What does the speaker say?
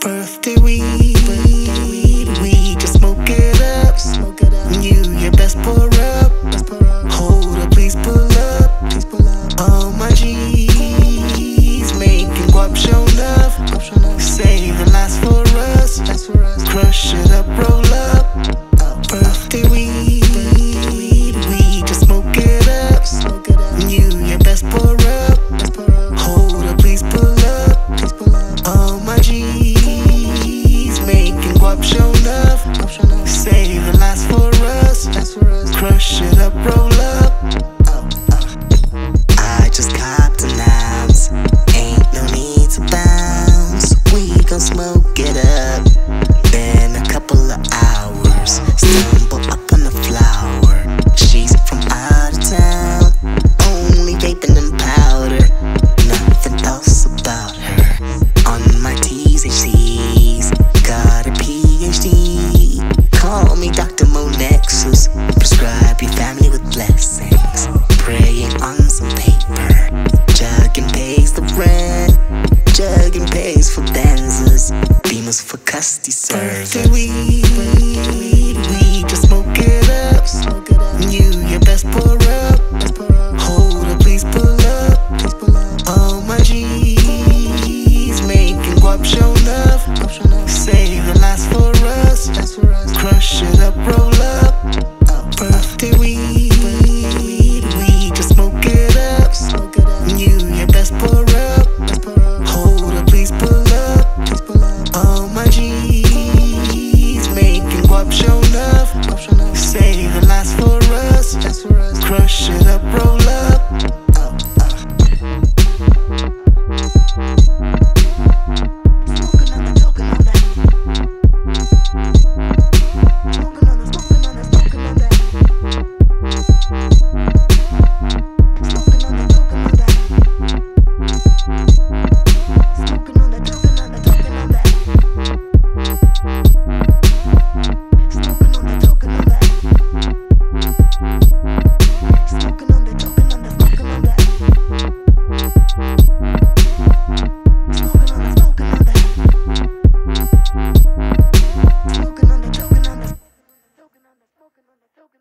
Birthday weed, we just smoke it up. You, your best pour up. Hold up, please pull up. All my G's making guap show love. Save the last for us. Crush it up, roll up. Birthday weed, we just smoke it up. You, your best pour up. Hold up, please pull up. All my G's making guap show love. Save the last for us. Crush it up, roll up. I just copped an ounce. Ain't no need to bounce. We gon' smoke it up. Been a couple of hours. Stumble up on the flower. She's from out of town. Only vaping and powder. Nothing else about her. On my T's and C's. Got a PhD. Call me Dr. Monexus. Prescribe your family with blessings. Praying on some paper. Jugging pays the rent. Jugging pays for Benzes. Beamers for custody servers. Birthday weed, we just smoke it up. You, your best pour up. Hold up, please pull up. All my G's making guap show love. Save the last for us. Crush it up, roll up. Birthday weed, we just smoke it up. You, your best pour up. Hold up, please pull up. All my G's making guap show love. Save the last for us. Crush it up.